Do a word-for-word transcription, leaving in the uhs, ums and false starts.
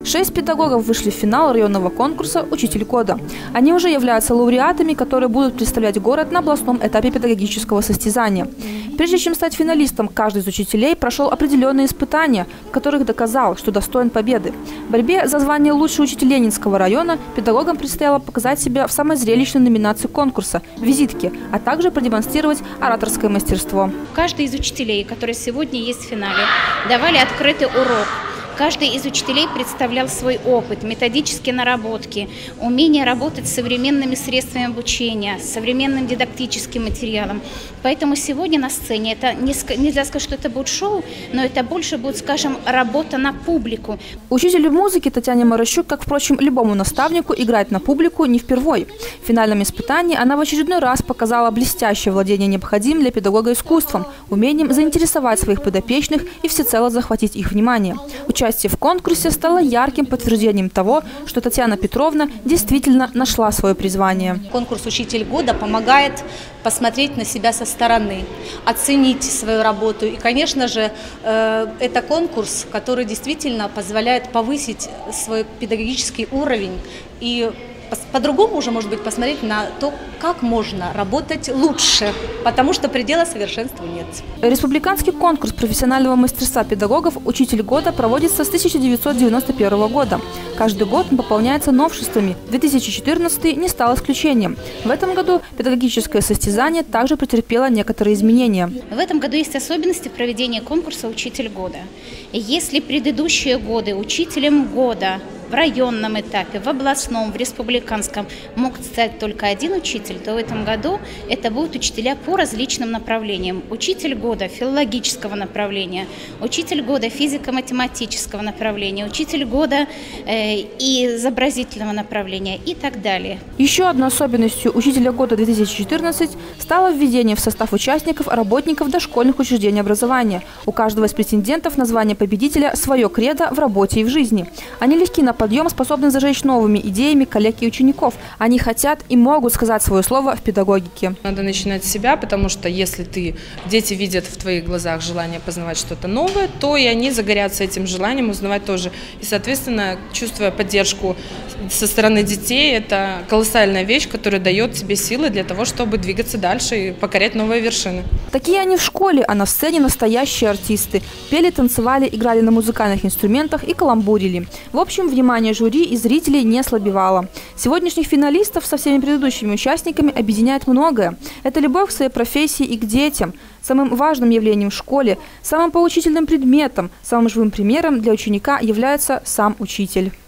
Шесть педагогов вышли в финал районного конкурса «Учитель года». Они уже являются лауреатами, которые будут представлять город на областном этапе педагогического состязания. Прежде чем стать финалистом, каждый из учителей прошел определенные испытания, в которых доказал, что достоин победы. В борьбе за звание «Лучший учитель Ленинского района» педагогам предстояло показать себя в самой зрелищной номинации конкурса – «Визитки», а также продемонстрировать ораторское мастерство. Каждый из учителей, которые сегодня есть в финале, давали открытый урок. Каждый из учителей представлял свой опыт, методические наработки, умение работать с современными средствами обучения, с современным дидактическим материалом. Поэтому сегодня на сцене это нельзя сказать, что это будет шоу, но это больше будет, скажем, работа на публику. Учителю музыки Татьяне Морощук, как, впрочем, любому наставнику, играть на публику не впервой. В финальном испытании она в очередной раз показала блестящее владение необходимым для педагога искусством, умением заинтересовать своих подопечных и всецело захватить их внимание. Участие в конкурсе стало ярким подтверждением того, что Татьяна Петровна действительно нашла свое призвание. Конкурс «Учитель года» помогает посмотреть на себя со стороны, оценить свою работу. И, конечно же, это конкурс, который действительно позволяет повысить свой педагогический уровень и по-другому уже, может быть, посмотреть на то, как можно работать лучше, потому что предела совершенству нет. Республиканский конкурс профессионального мастерства педагогов «Учитель года» проводится с тысяча девятьсот девяносто первого года. Каждый год он пополняется новшествами. две тысячи четырнадцатый не стал исключением. В этом году педагогическое состязание также претерпело некоторые изменения. В этом году есть особенности проведения конкурса «Учитель года». Если предыдущие годы учителем года в районном этапе, в областном, в республиканском мог стать только один учитель, то в этом году это будут учителя по различным направлениям. Учитель года филологического направления, учитель года физико-математического направления, учитель года э, и изобразительного направления и так далее. Еще одной особенностью учителя года две тысячи четырнадцать стало введение в состав участников работников дошкольных учреждений образования. У каждого из претендентов на звание победителя свое кредо в работе и в жизни. Они легки на подъем, способны зажечь новыми идеями коллег и учеников. Они хотят и могут сказать свое слово в педагогике. Надо начинать с себя, потому что если ты, дети видят в твоих глазах желание познавать что-то новое, то и они загорятся этим желанием узнавать тоже. И, соответственно, чувствуя поддержку со стороны детей, это колоссальная вещь, которая дает тебе силы для того, чтобы двигаться дальше и покорять новые вершины. Такие они в школе, а на сцене настоящие артисты. Пели, танцевали, играли на музыкальных инструментах и каламбурили. В общем, внимание жюри и зрителей не ослабевало. Сегодняшних финалистов со всеми предыдущими участниками объединяет многое. Это любовь к своей профессии и к детям. Самым важным явлением в школе, самым поучительным предметом, самым живым примером для ученика является сам учитель.